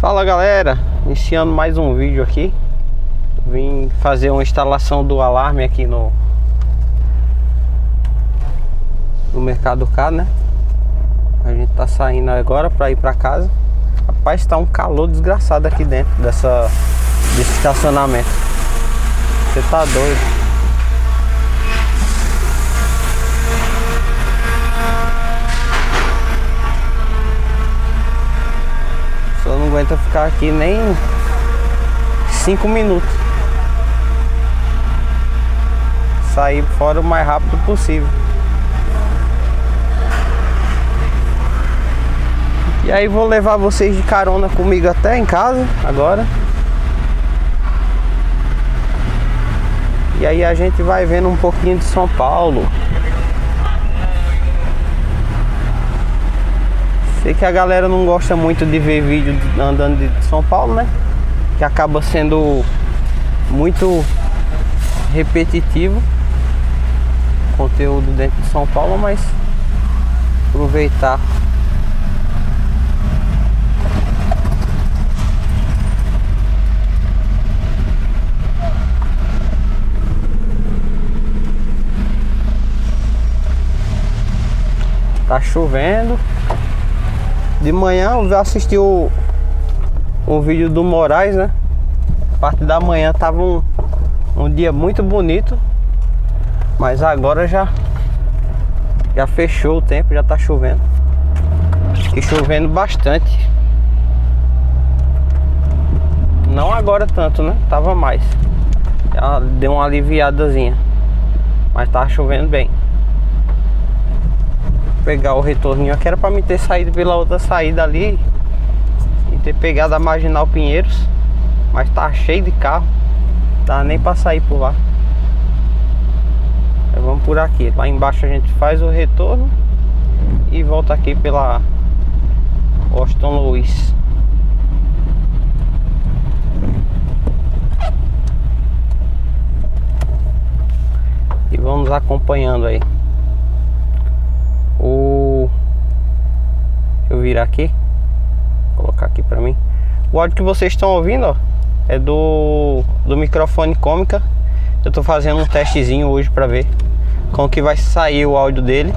Fala galera, iniciando mais um vídeo aqui. Vim fazer uma instalação do alarme aqui no Mercado K, né? A gente tá saindo agora pra ir pra casa. Rapaz, tá um calor desgraçado aqui dentro desse estacionamento. Você tá doido. Só não aguenta ficar aqui nem 5 minutos. Sair fora o mais rápido possível. E aí vou levar vocês de carona comigo até em casa agora. E aí a gente vai vendo um pouquinho de São Paulo. Sei que a galera não gosta muito de ver vídeo andando de São Paulo, né? Que acaba sendo muito repetitivo conteúdo dentro de São Paulo, mas aproveitar. Tá chovendo. De manhã eu assisti o vídeo do Moraes, né? A parte da manhã tava um dia muito bonito. Mas agora já fechou o tempo, já tá chovendo. E chovendo bastante. Não agora tanto, né? Tava mais. Já deu uma aliviadazinha. Mas tava chovendo bem. Pegar o retorninho aqui era pra me ter saído pela outra saída ali e ter pegado a Marginal Pinheiros, mas tá cheio de carro, dá nem pra sair por lá. Então vamos por aqui, lá embaixo a gente faz o retorno e volta aqui pela Washington Luiz. E vamos acompanhando aí. Deixa eu virar aqui, colocar aqui pra mim. O áudio que vocês estão ouvindo, ó, é do microfone Cômica. Eu tô fazendo um testezinho hoje pra ver como que vai sair o áudio dele.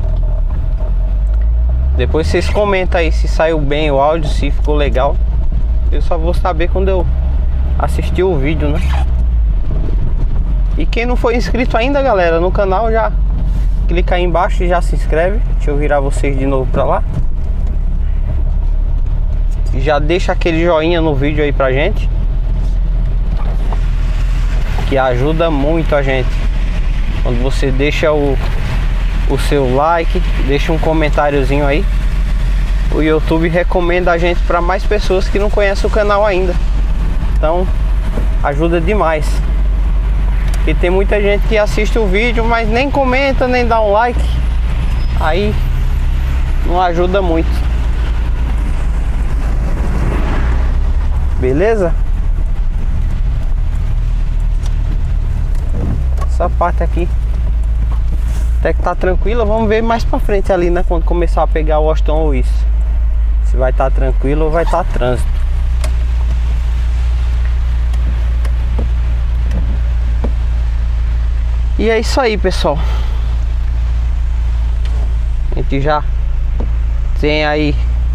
Depois vocês comentam aí se saiu bem o áudio, se ficou legal. Eu só vou saber quando eu assistir o vídeo, né? E quem não foi inscrito ainda, galera, no canal, já clica aí embaixo e já se inscreve. Deixa eu virar vocês de novo pra lá. E já deixa aquele joinha no vídeo aí pra gente, que ajuda muito a gente. Quando você deixa o seu like, deixa um comentáriozinho aí, o YouTube recomenda a gente para mais pessoas que não conhecem o canal ainda. Então ajuda demais. E tem muita gente que assiste o vídeo, mas nem comenta, nem dá um like. Aí não ajuda muito. Beleza? Essa parte aqui até que tá tranquila. Vamos ver mais pra frente ali, né? Quando começar a pegar o Washington Luiz, se vai estar tranquilo ou vai estar trânsito. E é isso aí, pessoal. A gente já tem aí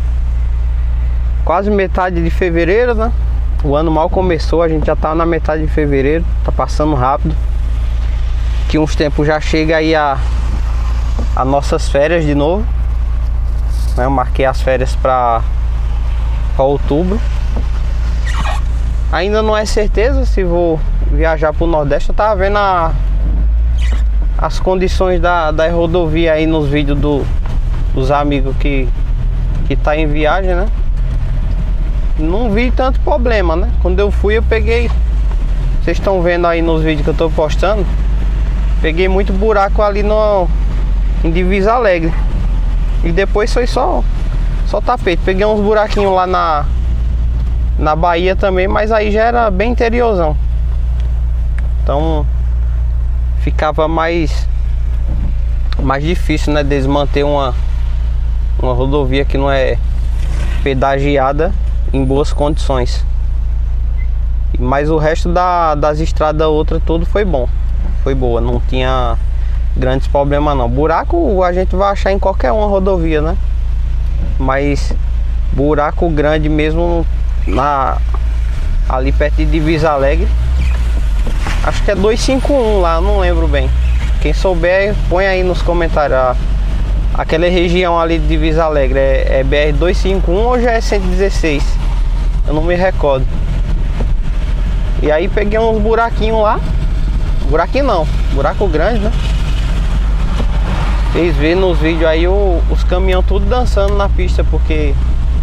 quase metade de fevereiro, né? O ano mal começou, a gente já tá na metade de fevereiro. Tá passando rápido. Que uns tempos já chega aí a nossas férias de novo, né? Eu marquei as férias para outubro. Ainda não é certeza se vou viajar pro Nordeste. Eu tava vendo as condições da rodovia aí nos vídeos dos amigos que tá em viagem, né? Não vi tanto problema, né? Quando eu fui, eu peguei, vocês estão vendo aí nos vídeos que eu tô postando, peguei muito buraco ali em Divisa Alegre. E depois foi só tapete. Peguei uns buraquinhos lá na Bahia também, mas aí já era bem interiorzão. Então ficava mais difícil, né, deles manter uma rodovia que não é pedagiada em boas condições. Mas o resto das estradas outras tudo foi bom. Foi boa, não tinha grandes problemas não. Buraco a gente vai achar em qualquer uma rodovia, né? Mas buraco grande mesmo ali perto de Divisa Alegre. Acho que é 251 lá, não lembro bem. Quem souber, põe aí nos comentários. Aquela região ali de Divisa Alegre é BR 251 ou já é 116? Eu não me recordo. E aí peguei uns buraquinhos lá. Buraquinho não, buraco grande, né? Vocês vêem nos vídeos aí os caminhões tudo dançando na pista, porque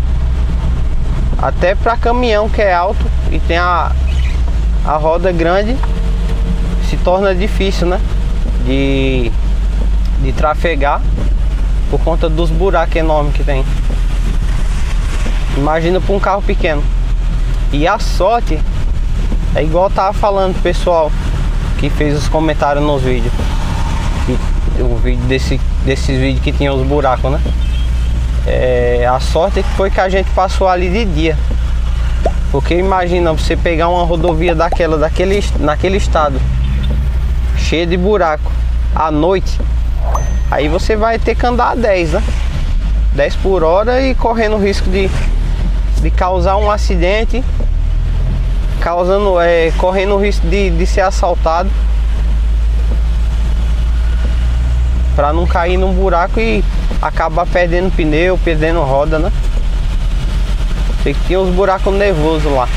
até para caminhão que é alto e tem a roda grande, se torna difícil, né? De trafegar por conta dos buracos enormes que tem. Imagina para um carro pequeno. E a sorte é igual eu tava falando pro pessoal que fez os comentários nos vídeos. O vídeo desses vídeos que tinha os buracos, né? A sorte foi que a gente passou ali de dia. Porque imagina você pegar uma rodovia naquele estado, cheio de buraco, à noite. Aí você vai ter que andar a 10, né? 10 por hora e correndo o risco de causar um acidente, correndo o risco de ser assaltado, para não cair num buraco e acabar perdendo pneu, perdendo roda, né? Sei que tinha uns buracos nervosos lá.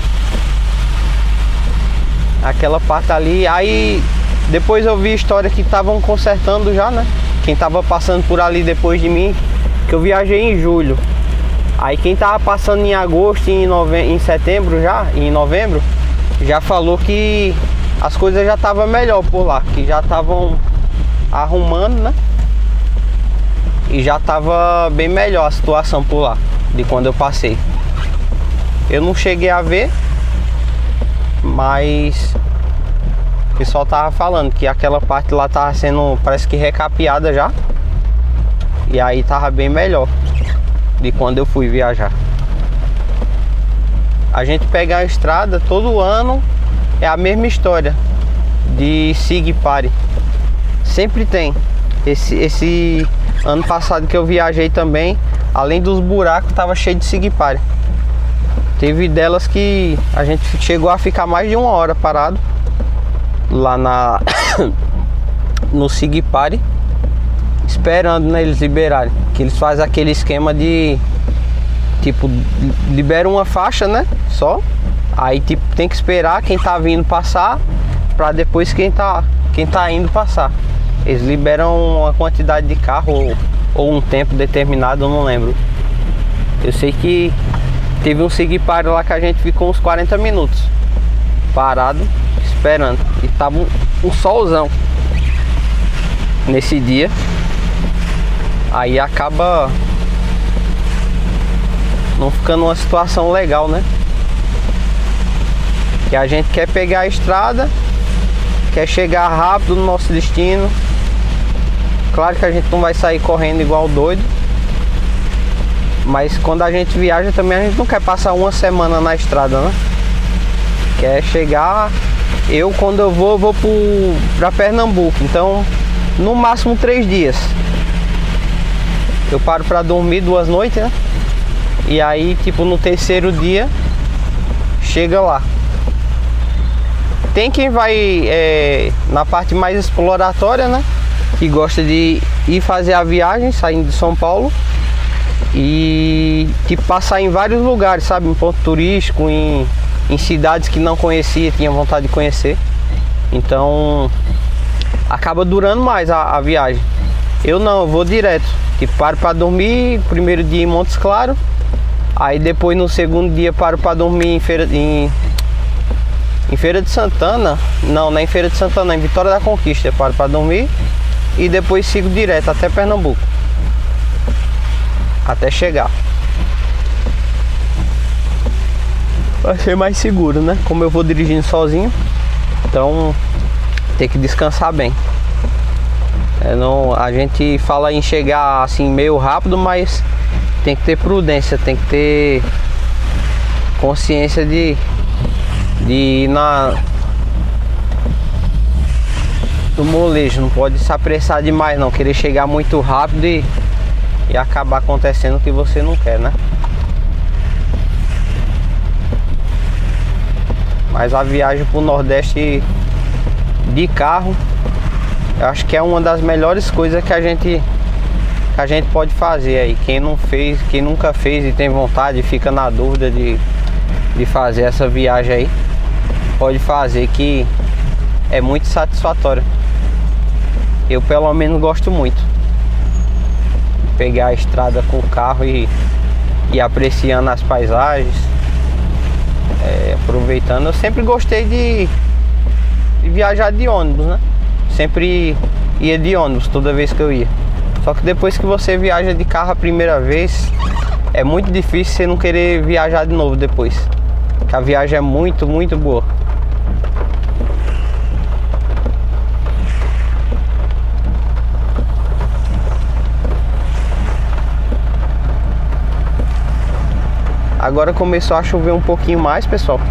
Aquela parte ali. Aí depois eu vi a história que estavam consertando já, né? Quem tava passando por ali depois de mim, que eu viajei em julho. Aí quem tava passando em agosto e em setembro já, em novembro, já falou que as coisas já estavam melhor por lá, que já estavam arrumando, né? E já tava bem melhor a situação por lá de quando eu passei. Eu não cheguei a ver, mas o pessoal tava falando que aquela parte lá tava sendo, parece que recapeada já. E aí tava bem melhor de quando eu fui viajar. A gente pega a estrada todo ano, é a mesma história de siga e pare. Sempre tem. Esse ano passado que eu viajei também, além dos buracos, tava cheio de siga e pare. Teve delas que a gente chegou a ficar mais de 1 hora parado lá no siga e pare, esperando, né, eles liberarem. Que eles fazem aquele esquema de tipo, liberam uma faixa, né, só. Aí tipo, tem que esperar quem tá vindo passar, para depois quem tá indo passar. Eles liberam uma quantidade de carro ou um tempo determinado, eu não lembro. Eu sei que teve um siga e pare lá que a gente ficou uns 40 minutos parado, esperando. E tava um solzão nesse dia. Aí acaba não ficando uma situação legal, né? Que a gente quer pegar a estrada, quer chegar rápido no nosso destino. Claro que a gente não vai sair correndo igual doido, mas quando a gente viaja também a gente não quer passar uma semana na estrada, né? Quer chegar. Eu quando eu vou pra Pernambuco, então no máximo 3 dias. Eu paro pra dormir 2 noites, né? E aí tipo no terceiro dia chega lá. Tem quem vai na parte mais exploratória, né? Que gosta de ir fazer a viagem saindo de São Paulo e tipo passar em vários lugares, sabe? Em ponto turístico, em cidades que não conhecia, tinha vontade de conhecer. Então acaba durando mais a viagem. Eu não, eu vou direto. Tipo, paro para dormir, primeiro dia em Montes Claros. Aí depois no segundo dia paro para dormir em Feira de Santana. Não é em Feira de Santana, é em Vitória da Conquista. Eu paro para dormir e depois sigo direto até Pernambuco, até chegar. Vai ser mais seguro, né? Como eu vou dirigindo sozinho, então tem que descansar bem. A gente fala em chegar assim meio rápido, mas tem que ter prudência, tem que ter consciência de ir no molejo. Não pode se apressar demais não, querer chegar muito rápido e acabar acontecendo o que você não quer, né? Mas a viagem pro Nordeste de carro, eu acho que é uma das melhores coisas que a gente pode fazer aí. Quem não fez, quem nunca fez e tem vontade, fica na dúvida de fazer essa viagem aí, pode fazer, que é muito satisfatória. Eu pelo menos gosto muito. Pegar a estrada com o carro e apreciando as paisagens, aproveitando. Eu sempre gostei de viajar de ônibus, né? Sempre ia de ônibus toda vez que eu ia. Só que depois que você viaja de carro a primeira vez, é muito difícil você não querer viajar de novo depois. Porque a viagem é muito, muito boa. Agora começou a chover um pouquinho mais, pessoal.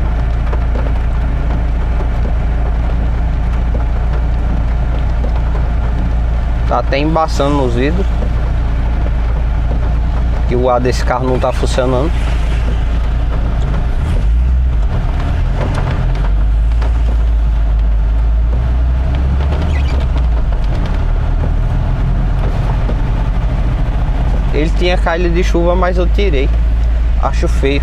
Tá até embaçando nos vidros, que o ar desse carro não tá funcionando. Ele tinha caída de chuva, mas eu tirei. Acho feio.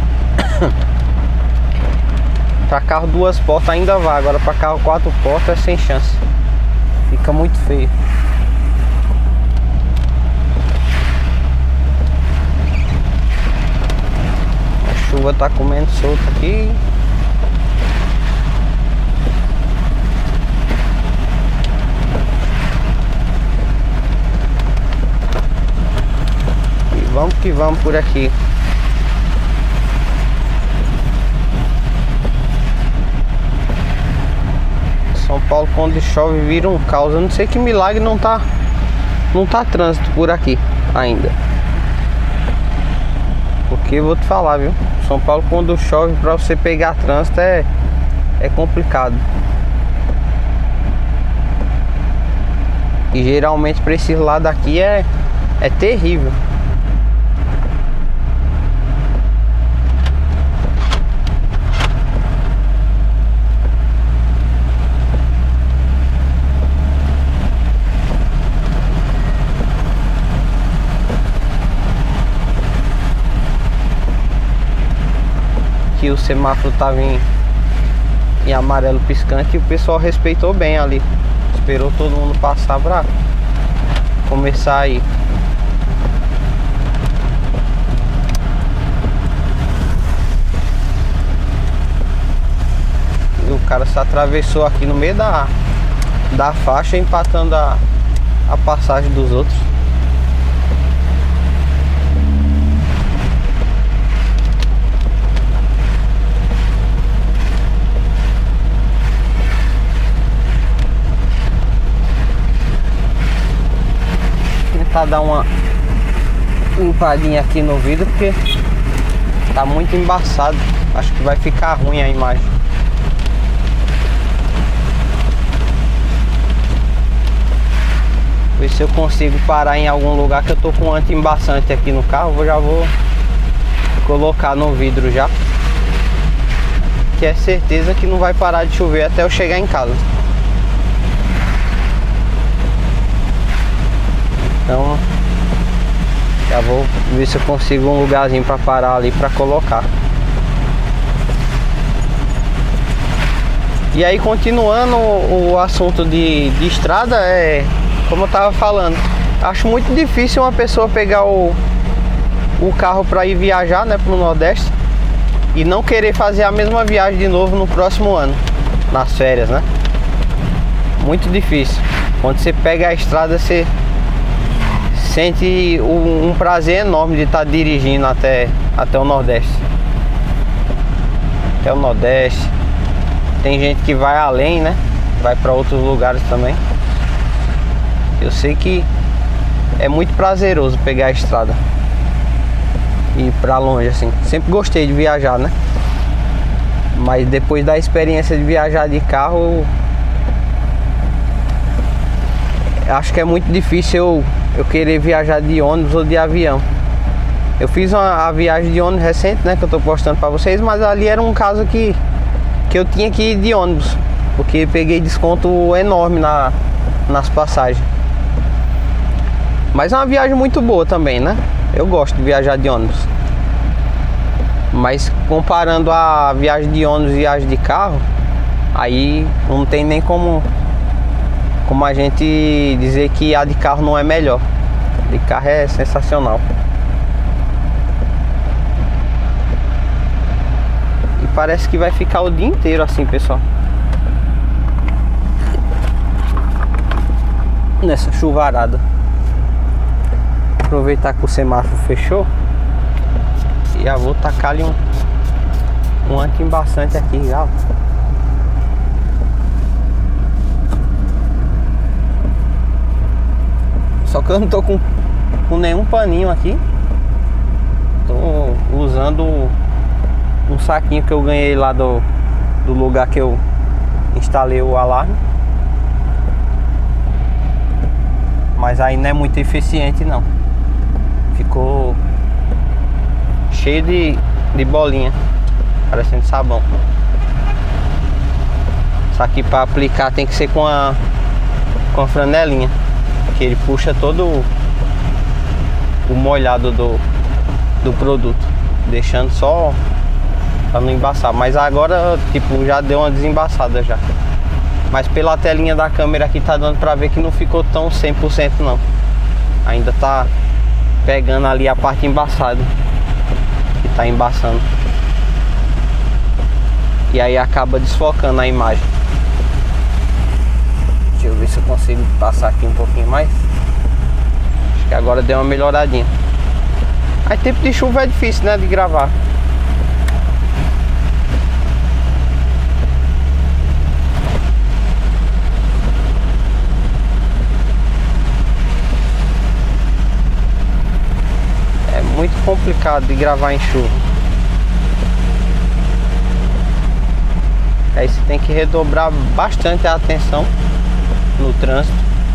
Para carro 2 portas ainda vai, agora para carro 4 portas é sem chance. Fica muito feio. A chuva tá comendo solto aqui. E vamos que vamos por aqui. São Paulo, quando chove, vira um caos. Eu não sei que milagre não tá trânsito por aqui ainda. Porque eu vou te falar, viu? São Paulo, quando chove, pra você pegar trânsito é complicado. E geralmente pra esse lado aqui é terrível. Que o semáforo tava em amarelo piscante e o pessoal respeitou bem ali. Esperou todo mundo passar pra começar aí. E o cara se atravessou aqui no meio da faixa, empatando a passagem dos outros. Tentar dar uma limpadinha aqui no vidro, porque tá muito embaçado. Acho que vai ficar ruim a imagem. Ver se eu consigo parar em algum lugar, que eu tô com anti-embaçante aqui no carro. Já vou colocar no vidro já, que é certeza que não vai parar de chover até eu chegar em casa. Então já vou ver se eu consigo um lugarzinho para parar ali para colocar. E aí, continuando o assunto de estrada, como eu tava falando, acho muito difícil uma pessoa pegar o carro para ir viajar, né, pro Nordeste, e não querer fazer a mesma viagem de novo no próximo ano, nas férias, né? Muito difícil. Quando você pega a estrada, você sente um prazer enorme de estar dirigindo até o Nordeste. Até o Nordeste. Tem gente que vai além, né? Vai para outros lugares também. Eu sei que é muito prazeroso pegar a estrada. ir pra longe assim. Sempre gostei de viajar, né? Mas depois da experiência de viajar de carro, eu acho que é muito difícil eu querer viajar de ônibus ou de avião. Eu fiz a viagem de ônibus recente, né, que eu tô postando pra vocês, mas ali era um caso que eu tinha que ir de ônibus, porque peguei desconto enorme nas passagens. Mas é uma viagem muito boa também, né? Eu gosto de viajar de ônibus. Mas comparando a viagem de ônibus e viagem de carro, aí não tem nem como a gente dizer que a de carro não é melhor. A de carro é sensacional. E parece que vai ficar o dia inteiro assim, pessoal, nessa chuvarada. Aproveitar que o semáforo fechou e já vou tacar ali um anti-embaçante aqui já. Só que eu não tô com nenhum paninho aqui. Tô usando um saquinho que eu ganhei lá do lugar que eu instalei o alarme. Mas aí não é muito eficiente não. Ficou cheio de bolinha, parecendo sabão. Isso aqui para aplicar tem que ser com a franelinha, que ele puxa todo o molhado do produto, deixando só para não embaçar. Mas agora tipo já deu uma desembaçada já. Mas pela telinha da câmera aqui tá dando pra ver que não ficou tão 100% não. Ainda tá pegando ali a parte embaçada, que tá embaçando. E aí acaba desfocando a imagem. Deixa eu ver se eu consigo passar aqui um pouquinho mais. Acho que agora deu uma melhoradinha. Aí tempo de chuva é difícil, né, de gravar. Muito complicado de gravar em chuva. Aí você tem que redobrar bastante a atenção no trânsito.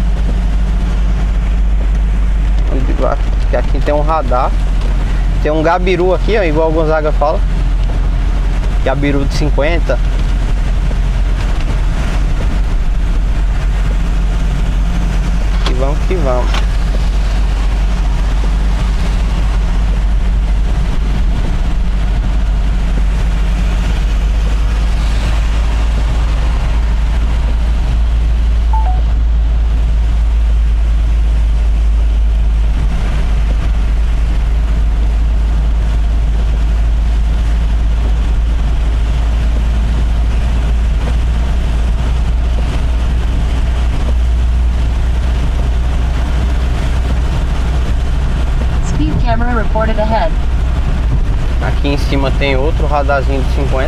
Aqui tem um radar, tem um gabiru aqui, ó, igual o Gonzaga fala, gabiru de 50. E vamos que vamos. Camera reported ahead. Aqui em cima tem outro radarzinho de 50.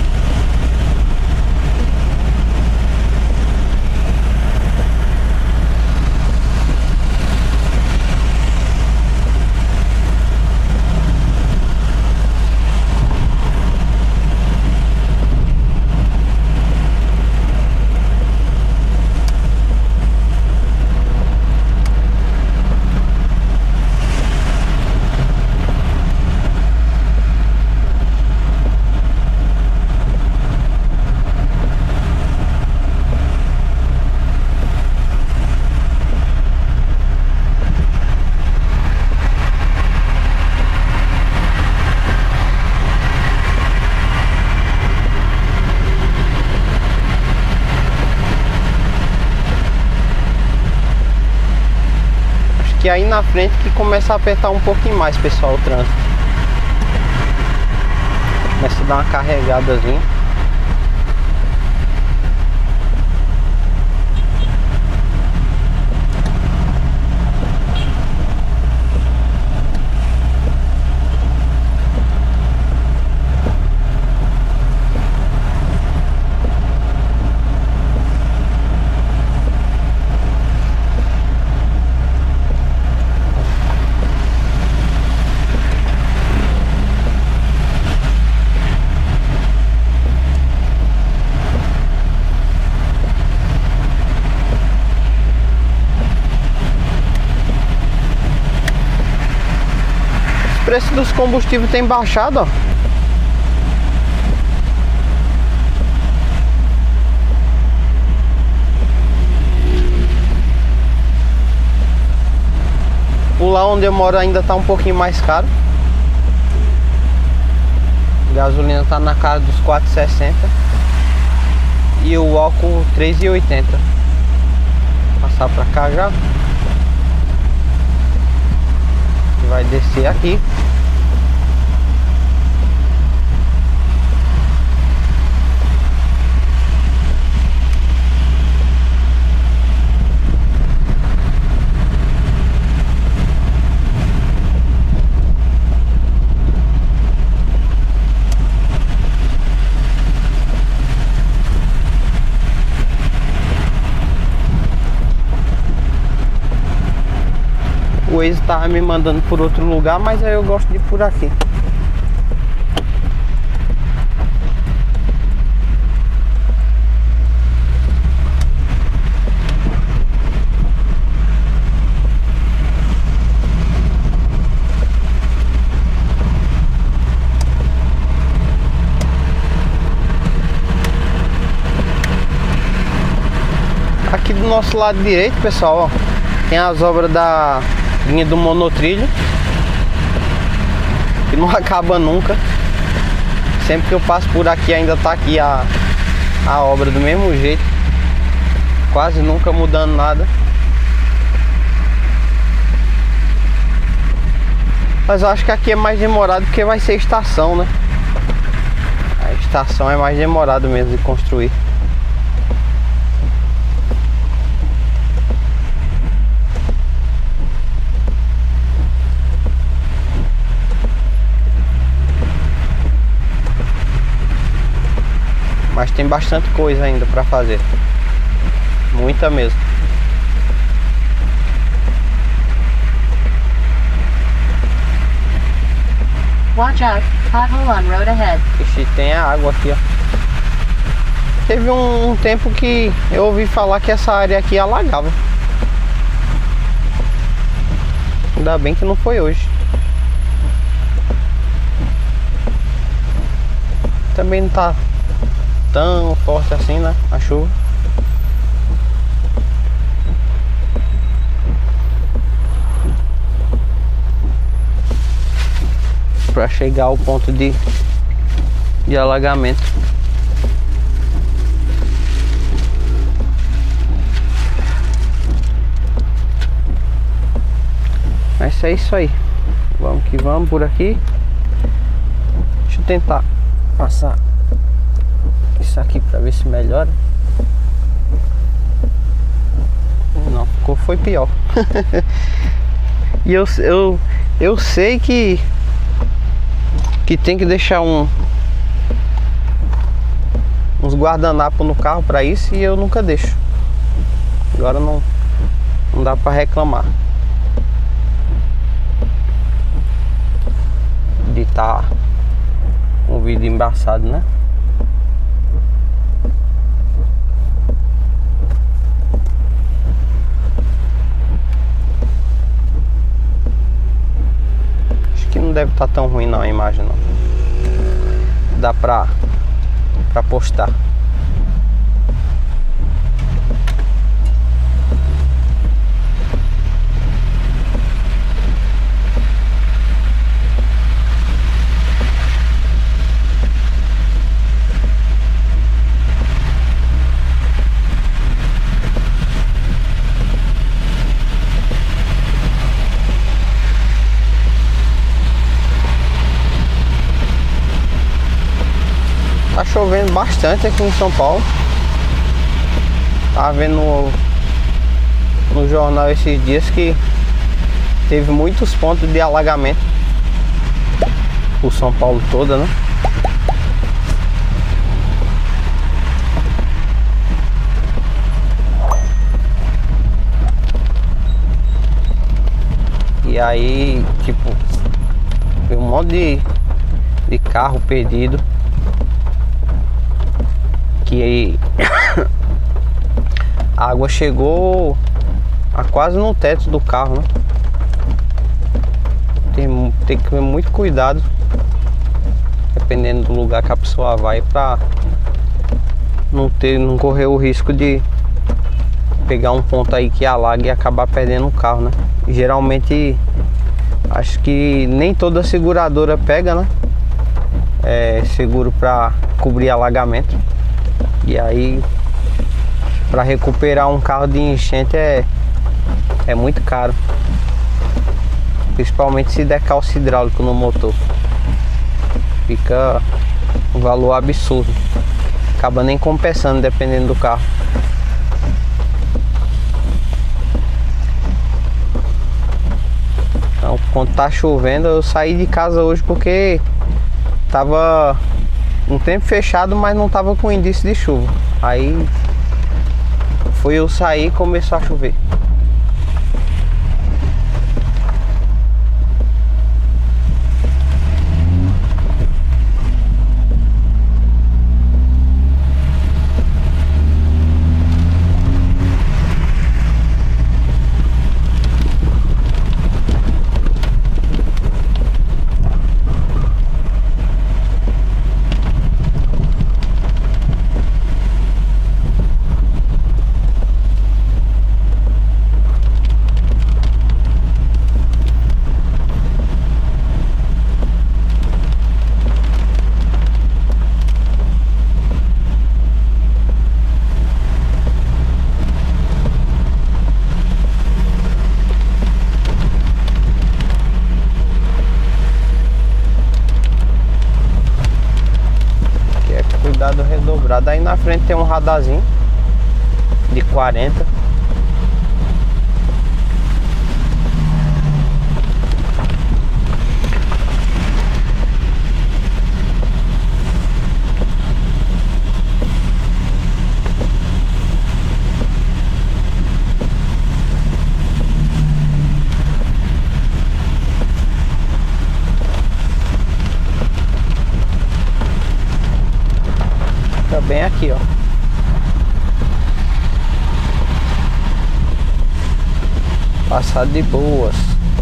Que aí na frente que começa a apertar um pouquinho mais, pessoal, o trânsito. Começa a dar uma carregadazinha. preço dos combustíveis tem baixado, ó. O lá onde eu moro ainda tá um pouquinho mais caro. A gasolina tá na casa dos 4,60 e o álcool 3,80. Passar pra cá já. Vai descer aqui. O Waze tava me mandando por outro lugar, mas aí eu gosto de ir por aqui. Aqui do nosso lado direito, pessoal, ó, tem as obras da linha do monotrilho, que não acaba nunca. Sempre que eu passo por aqui ainda tá aqui a obra do mesmo jeito, quase nunca mudando nada. Mas eu acho que aqui é mais demorado porque vai ser estação, né? A estação é mais demorado mesmo de construir. Mas tem bastante coisa ainda para fazer. Muita mesmo. Watch out, pothole on road ahead. Ixi, tem a água aqui, ó. Teve um tempo que eu ouvi falar que essa área aqui alagava. Ainda bem que não foi hoje. Também não tá tão forte assim, né? A chuva. Para chegar ao ponto de alagamento. Mas é isso aí. Vamos que vamos por aqui. Deixa eu tentar passar isso aqui para ver se melhora. Não, ficou, foi pior. E eu sei que tem que deixar uns guardanapos no carro para isso, e eu nunca deixo. Agora não dá para reclamar de estar com o vidro embaçado, né? Acho que não deve estar tão ruim não a imagem, não. Dá pra postar. Tá chovendo bastante aqui em São Paulo. Tava vendo no jornal esses dias que teve muitos pontos de alagamento por São Paulo toda, né? E aí, tipo, tem um monte de carro perdido. Que a água chegou a quase no teto do carro, né? Tem tem que ter muito cuidado, dependendo do lugar que a pessoa vai, para não correr o risco de pegar um ponto aí que alaga e acabar perdendo o carro, né? Geralmente acho que nem toda seguradora pega, né? Seguro para cobrir alagamento. E aí para recuperar um carro de enchente é muito caro, principalmente se der calço hidráulico no motor. Fica um valor absurdo, acaba nem compensando dependendo do carro. Então, quando tá chovendo, eu saí de casa hoje porque tava um tempo fechado, mas não tava com indício de chuva. Aí foi eu sair e começou a chover. Cuidado redobrado. Aí na frente tem um radarzinho de 40. Bem aqui, ó. Passar de boas.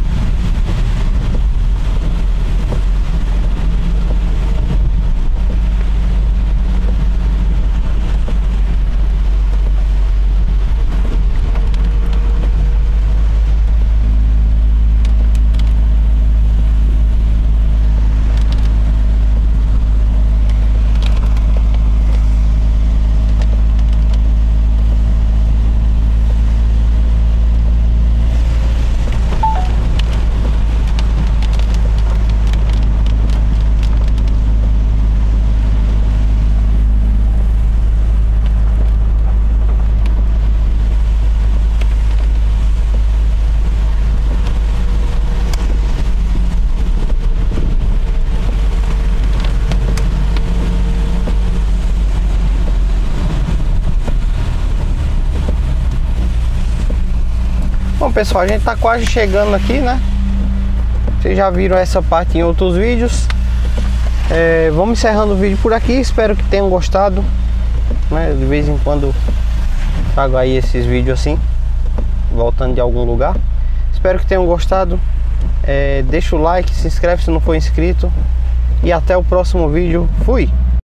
Bom, pessoal, a gente tá quase chegando aqui, né? Vocês já viram essa parte em outros vídeos. Vamos encerrando o vídeo por aqui. Espero que tenham gostado, né? De vez em quando trago aí esses vídeos assim, voltando de algum lugar. Espero que tenham gostado. Deixa o like, se inscreve se não for inscrito. E até o próximo vídeo. Fui!